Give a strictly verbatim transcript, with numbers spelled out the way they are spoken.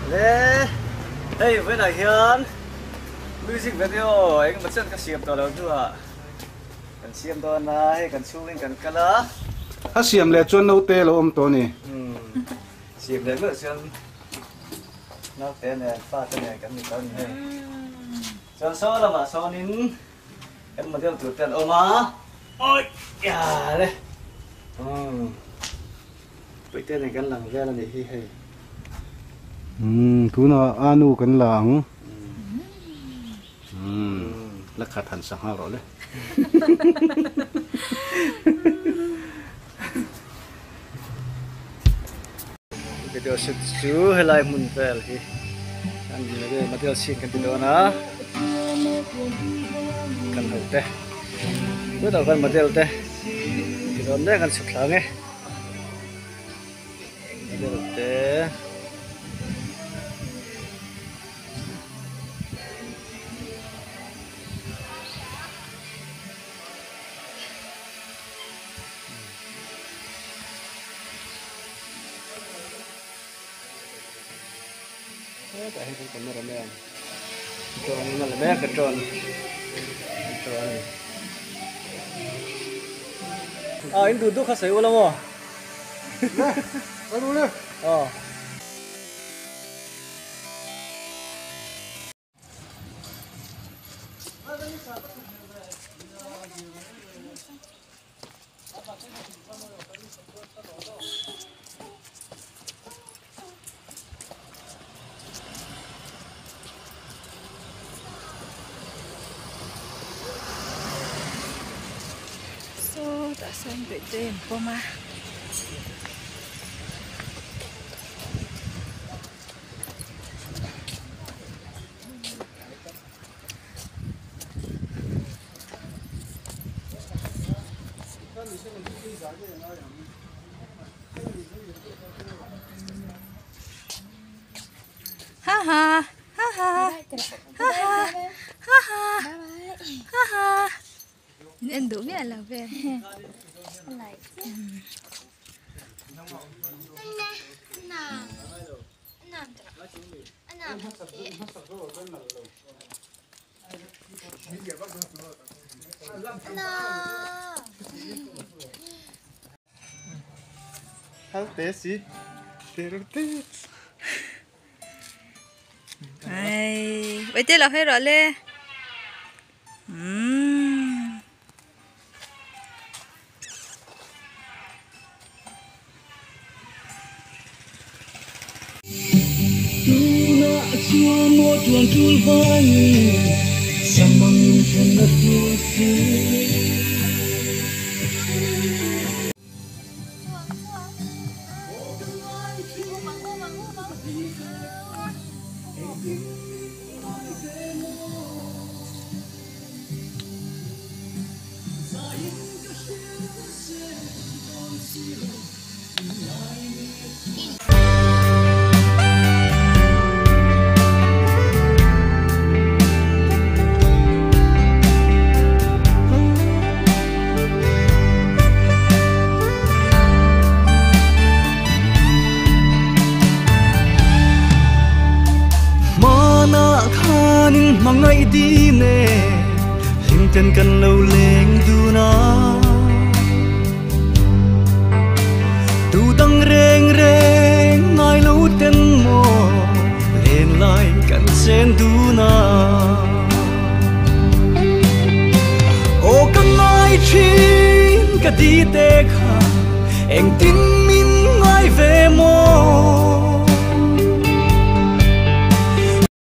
Lê, hey với lại Hiền, music video anh bắt chân cái xiêm to lâu chưa? Cần xiêm to này, cần chu lên cần cắt lá. Ha xiêm lệ chuan nấu tê lo om to nè. Xiêm lệ nữa chuan nấu tê này, pha tê này cần mình cần này. Chuan số là mà số nín, em mà theo tụi tên ôm á. Ôi, ya đây. Vậy tên này cần làm ra là gì hi hi. Hmm, tu na anu kan lang. Hmm, lakhat han sang ha rồi đấy. Video shoot chú hay lại muốn về thì anh gì là cái material xin cái video nó cần hậu tê bữa đầu cần material tê thì đó đấy cần sụt lắng ấy material tê tại hay không còn nữa rồi tròn nó là bé cái tròn tròn à anh tụt tụt khá sấy lắm à Nè, vào luôn nè. ờ tak sampai tempo mah. Haha, haha, haha, haha, haha. Ini enduk ni lah Ben. hal tê xí tê rô tê Ai, bây giờ là hết rồi lê. Ừm. Chua một tuần chul vani, samang kan natusi. Mangai đi nè, hình chân cần lâu lên du na, tu tăng reng reng ngay lâu tên mò, lên lại cần sen du na, ô căng ai chín cả đi tê khà, em tin